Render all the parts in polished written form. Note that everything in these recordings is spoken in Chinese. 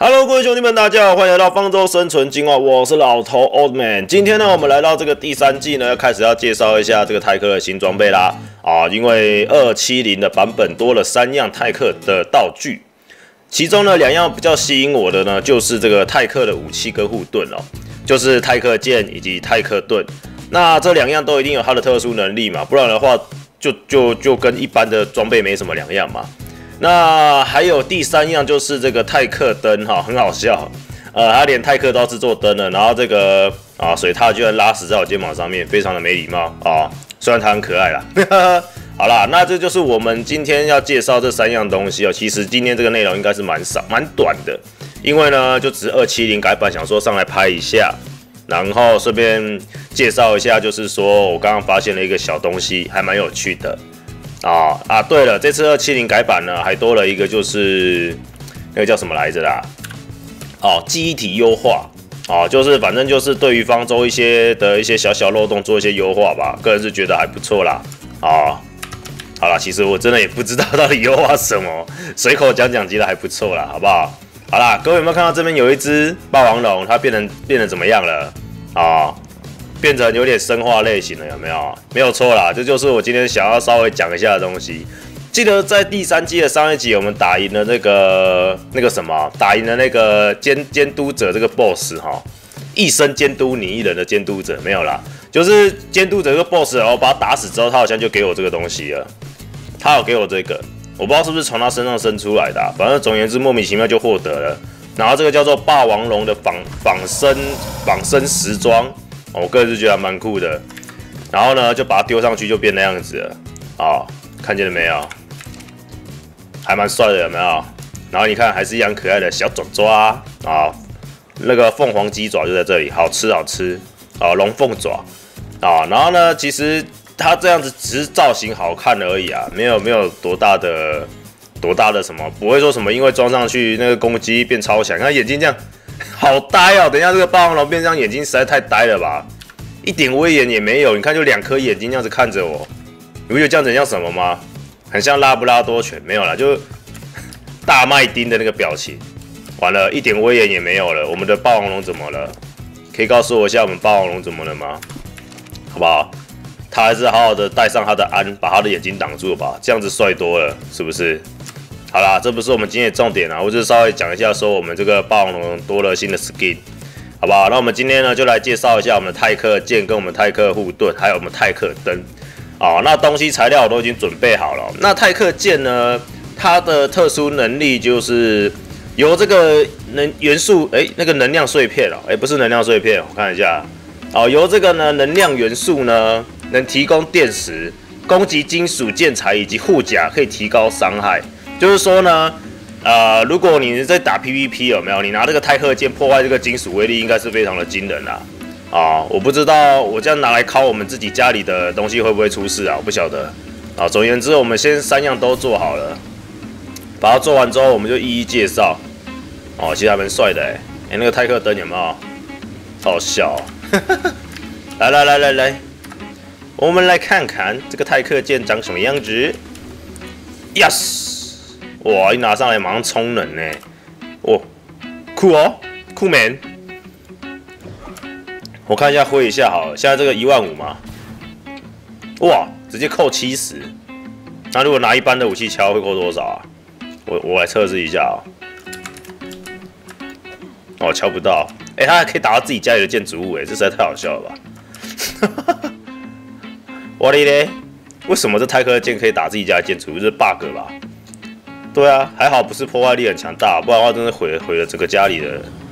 Hello， 各位兄弟们，大家好，欢迎来到方舟生存进化，我是老头 Old Man。今天呢，我们来到这个第3季呢，开始要介绍一下这个泰克的新装备啦。因为270的版本多了3样泰克的道具，其中呢2样比较吸引我的呢，就是这个泰克的武器跟护盾哦，就是泰克剑以及泰克盾。那这2样都一定有它的特殊能力嘛，不然的话就跟一般的装备没什么两样嘛。那还有第3样就是这个泰克灯哈，很好笑，他连泰克都要制作灯了，然后这个水獭居然拉死在我肩膀上面，非常的没礼貌啊，虽然它很可爱啦。好啦，那这就是我们今天要介绍这3样东西哦。其实今天这个内容应该是蛮短的，因为呢就只是270改版，想说上来拍一下，然后顺便介绍一下，就是说我刚刚发现了一个小东西，还蛮有趣的。对了，这次270改版呢，还多了一个，就是那个叫什么来着啦？记忆体优化就是反正就是对于方舟一些小小漏洞做一些优化吧，个人是觉得还不错啦。好啦，其实我真的也不知道到底优化什么，随口讲讲，觉得还不错啦，好不好？好啦，各位有没有看到这边有一只霸王龙，它变得怎么样了？变成有点生化类型了，有没有？没有错啦，这就是我今天想要稍微讲一下的东西。记得在第3季的上一集，我们打赢了那个什么，打赢了那个监督者这个 BOSS 哈，一生监督你一人的监督者没有啦，就是监督者这个 BOSS， 然后把他打死之后，他好像就给我这个东西了，他有给我这个，我不知道是不是从他身上生出来的反正总而言之莫名其妙就获得了。然后这个叫做霸王龙的仿生时装。我个人是觉得蛮酷的，然后呢，就把它丢上去就变那样子了看见了没有？还蛮帅的，有没有？然后你看，还是一样可爱的小爪爪那个凤凰鸡爪就在这里，好吃龙凤爪然后呢，其实它这样子只是造型好看而已没有多大的什么，不会说什么因为装上去那个攻击变超强，看眼睛这样。好呆等一下这个霸王龙变这样眼睛实在太呆了吧，一点威严也没有。你看就2颗眼睛这样子看着我，你不觉得这样子很像什么吗？很像拉布拉多犬，没有啦，就大麦丁的那个表情。完了，一点威严也没有了。我们的霸王龙怎么了？可以告诉我一下我们霸王龙怎么了吗？好不好？他还是好好的带上他的鞍，把他的眼睛挡住吧，这样子帅多了，是不是？好啦，这不是我们今天的重点我就是稍微讲一下，说我们这个霸王龙多了新的 skin， 好不好？那我们今天呢，就来介绍一下我们的泰克剑跟我们泰克护盾，还有我们泰克灯。那东西材料我都已经准备好了。那泰克剑呢，它的特殊能力就是由这个元素，那个能量碎片不是能量碎片，我看一下，由这个呢能量元素呢，能提供电石、攻击金属建材以及护甲，可以提高伤害。就是说呢，如果你在打 PVP 有没有？你拿这个泰克剑破坏这个金属威力，应该是非常的惊人我不知道我这样拿来敲我们自己家里的东西会不会出事我不晓得总而言之，我们先3样都做好了，把它做完之后，我们就一一介绍。其实还蛮帅的那个泰克灯有没有？好笑来，我们来看看这个泰克剑长什么样子。Yes。哇！一拿上来马上充能酷酷 man！ 我看一下挥一下好了，现在这个15000嘛，哇，直接扣70。那如果拿一般的武器敲会扣多少我来测试一下敲不到。他还可以打到自己家里的建筑物这实在太好笑了吧！我的嘞，为什么这泰克剑可以打自己家的建筑物？这是 bug 吧？对还好不是破坏力很强大，不然的话真的毁了整个家里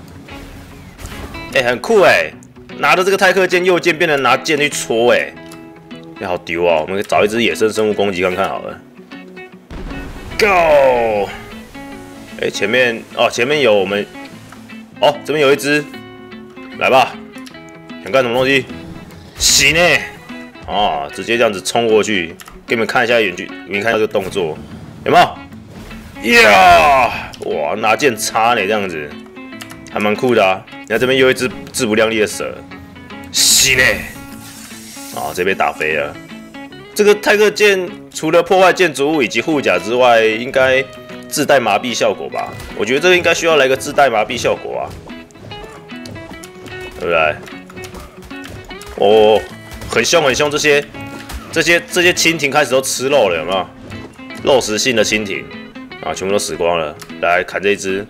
的。很酷拿着这个泰克剑右键变成拿剑去戳好丢我们找一只野生生物攻击看看好了。Go！ 前面有我们这边有一只，来吧，想干什么东西？行直接这样子冲过去，给你们看一下远距，你们看一下这个动作有没有？哇，拿剑插这样子，还蛮酷的你看这边有一只自不量力的蛇，是直接被打飞了。这个泰克剑除了破坏建筑物以及护甲之外，应该自带麻痹效果吧？我觉得这个应该需要来个自带麻痹效果啊，对不对？哦，很凶很凶，这些蜻蜓开始都吃肉了，有没有？肉食性的蜻蜓啊，全部都死光了。来砍这一只，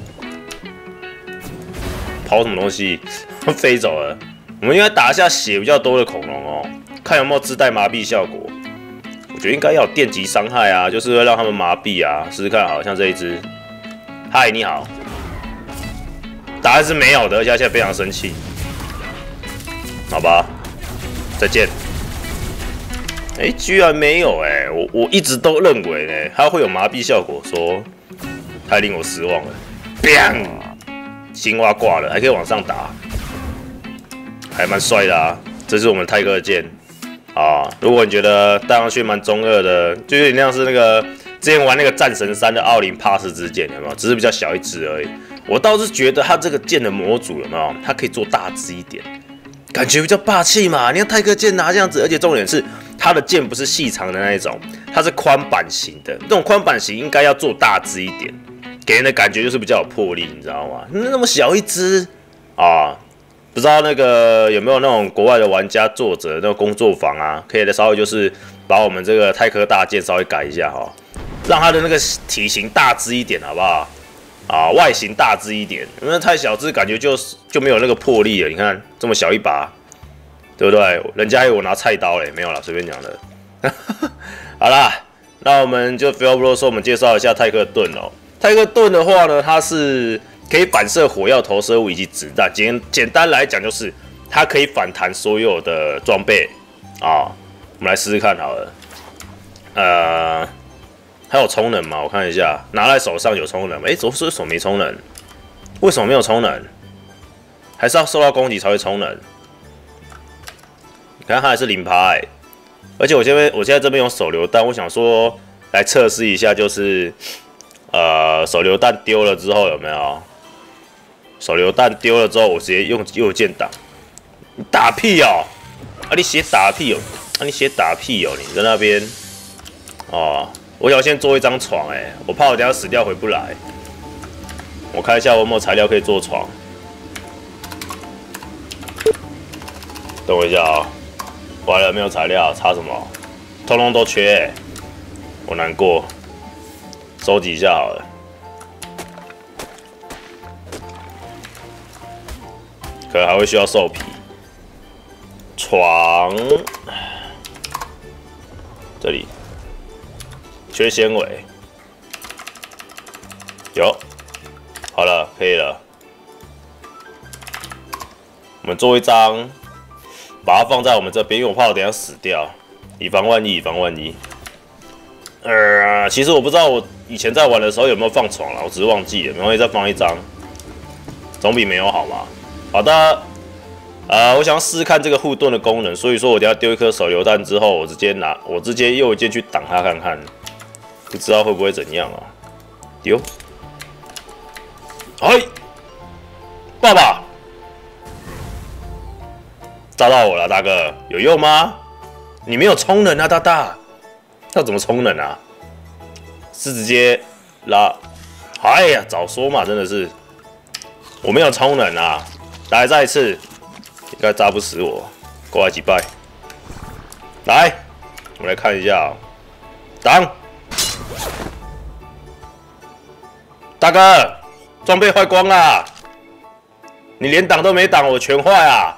跑什么东西？飞走了。我们应该打一下血比较多的恐龙哦，看有没有自带麻痹效果。我觉得应该要有电击伤害啊，就是会让他们麻痹啊。试试看，好像这一只。嗨，你好。答案是没有的，而且他现在非常生气。好吧，再见。哎，居然没有哎！我一直都认为呢，它会有麻痹效果，说太令我失望了。砰！青蛙挂了，还可以往上打，还蛮帅的啊。这是我们泰克的剑啊。如果你觉得戴上去蛮中二的，就有点像是那个之前玩那个战神3的奥林帕斯之剑，有没有？只是比较小一只而已。我倒是觉得它这个剑的模组有没有？它可以做大只一点，感觉比较霸气嘛。你看泰克剑拿这样子，而且重点是它的剑不是细长的那一种，它是宽版型的。这种宽版型应该要做大只一点，给人的感觉就是比较有魄力，你知道吗？那么小一只啊，不知道那个有没有那种国外的玩家作者那种工作坊啊，可以稍微就是把我们这个泰克大剑稍微改一下哈，让它的那个体型大只一点，好不好？啊，外形大只一点，因为太小只感觉就没有那个魄力了。你看这么小一把，对不对？人家还以为我拿菜刀嘞，没有啦，随便讲的。好啦，那我们就废话不多说，我们介绍一下泰克盾哦。泰克盾的话呢，它是可以反射火药投射物以及子弹。简单来讲，就是它可以反弹所有的装备啊。我们来试试看好了。还有充能吗？我看一下，拿在手上有充能吗？怎么说手没充能？为什么没有充能？还是要受到攻击才会充能？你看它还是0%而且我现在这边有手榴弹，我想说来测试一下，就是手榴弹丢了之后有没有？手榴弹丢了之后，我直接用右键挡。你打屁哦！你写打屁哦！你写打屁哦！你在那边哦。我想先做一张床，我怕我等下死掉回不来。我看一下我有没有材料可以做床。等我一下啊，完了没有材料，差什么？通通都缺，我难过。收集一下好了。可能还会需要兽皮。床，这里。缺纤维，有，好了，可以了。我们做一张，把它放在我们这边，因为我怕我等一下死掉，以防万一，以防万一。其实我不知道我以前在玩的时候有没有放床了，我只是忘记了，没关系，再放一张，总比没有好嘛。好的，我想要试试看这个护盾的功能，所以说我等一下丢一颗手榴弹之后，我直接右键去挡它看看。不知道会不会怎样啊？丢！哎，爸爸，炸到我了，大哥，有用吗？你没有充能啊，大大，要怎么充能啊？是直接拉？哎呀，早说嘛，真的是，我没有充能啊！来，再一次，应该炸不死我，过来几拜。来，我们来看一下，挡。大哥，装备坏光啦！你连挡都没挡，我全坏啊！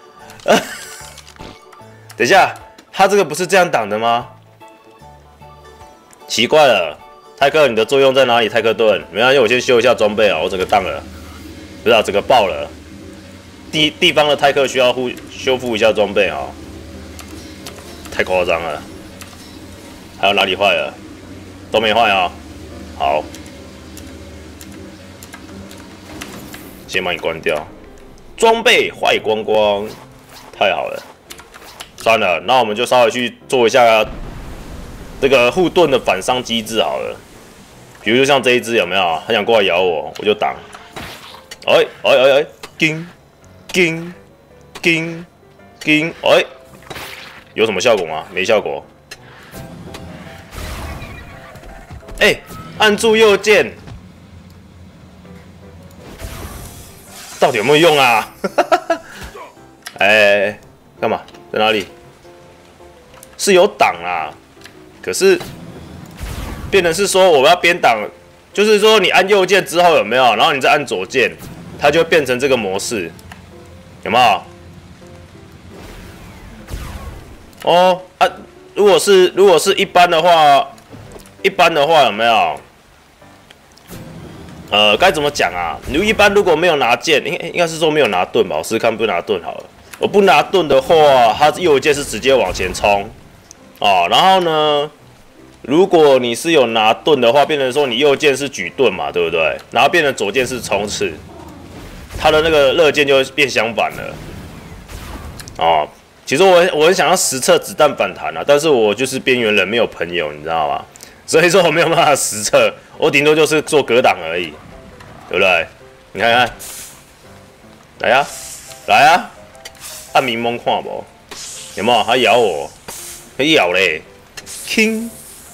等一下，他这个不是这样挡的吗？奇怪了，泰克，你的作用在哪里？泰克盾，没关系，我先修一下装备啊，我整个当了，不是啊，整个爆了。地方的泰克需要修复一下装备啊，太夸张了。还有哪里坏了？都没坏啊。好。先把你关掉，装备坏光光，太好了。算了，那我们就稍微去做一下这个护盾的反伤机制好了。比如说像这一只有没有？他想过来咬我，我就挡。叮叮叮叮，有什么效果吗？没效果。 按住右键，到底有没有用啊？哎，干嘛？在哪里？是有挡啦，可是变成是说我们要边挡，就是说你按右键之后有没有？然后你再按左键，它就会变成这个模式，有没有？哦啊，如果是一般的话有没有？该怎么讲啊？你一般如果没有拿剑，应该是说没有拿盾吧？我试试看不拿盾好了。我不拿盾的话，它右键是直接往前冲哦。然后呢，如果你是有拿盾的话，变成说你右键是举盾嘛，对不对？然后变成左键是冲刺，它的那个热键就会变相反了。哦，其实我很想要实测子弹反弹啊，但是我就是边缘人，没有朋友，你知道吗？所以说我没有办法实测，我顶多就是做格挡而已，对不对？你看看，来呀、来呀、按明蒙看不？有没有？它咬我，它咬嘞，king，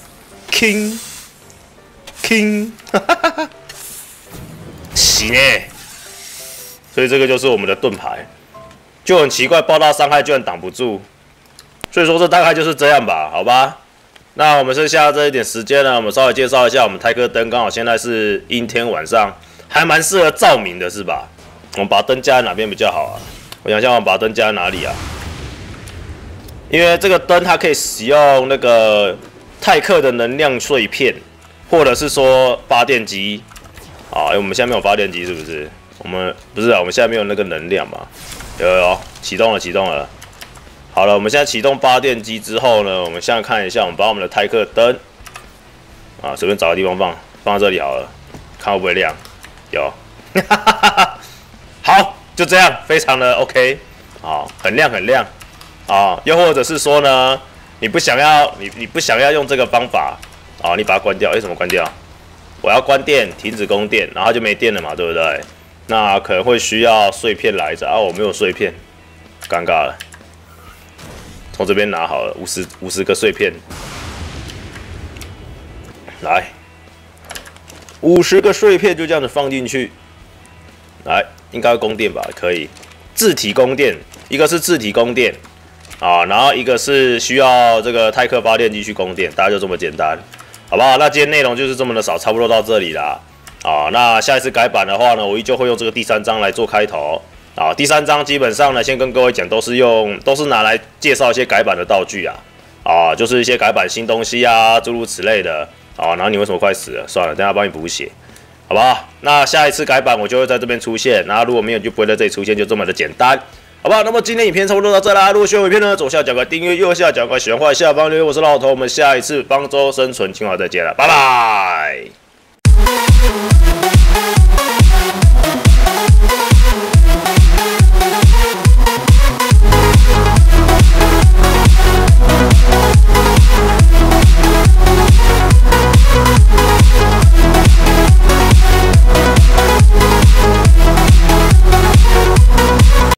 哈哈哈，行诶。所以这个就是我们的盾牌，就很奇怪，爆炸伤害居然挡不住。所以说这大概就是这样吧，好吧？那我们剩下这一点时间呢，我们稍微介绍一下我们泰克灯，刚好现在是阴天晚上，还蛮适合照明的，是吧？我们把灯加在哪边比较好啊？我想想，我们把灯加在哪里啊？因为这个灯它可以使用那个泰克的能量碎片，或者是说发电机啊。我们现在没有发电机是不是？我们不是啊，我们现在没有那个能量嘛？有，启动了。好了，我们现在启动发电机之后呢，我们现在看一下，我们把我们的泰克灯啊，随便找个地方放在这里好了，看会不会亮？有，好，就这样，非常的 OK， 啊，很亮啊。又或者是说呢，你不想要用这个方法啊，你把它关掉。为什么关掉？我要关电，停止供电，然后就没电了嘛，对不对？那可能会需要碎片来着啊，我没有碎片，尴尬了。从这边拿好了，50个碎片，来，50个碎片就这样子放进去，来，应该会供电吧？可以，自体供电，一个是自体供电啊，然后一个是需要这个泰克发电机去供电，大概就这么简单，好不好？那今天内容就是这么的少，差不多到这里啦。啊，那下一次改版的话呢，我依旧会用这个第3章来做开头。啊，第3章基本上呢，先跟各位讲，都是拿来介绍一些改版的道具啊，就是一些改版新东西啊，诸如此类的啊。然后你为什么快死了？算了，等一下帮你补血，好不好？那下一次改版我就会在这边出现，然后如果没有就不会在这里出现，就这么的简单，好不好？那么今天影片差不多到这啦。如果喜欢影片呢，左下角个订阅，右下角个喜欢或下方留言。我是老头，我们下一次方舟生存精华再见了，拜拜。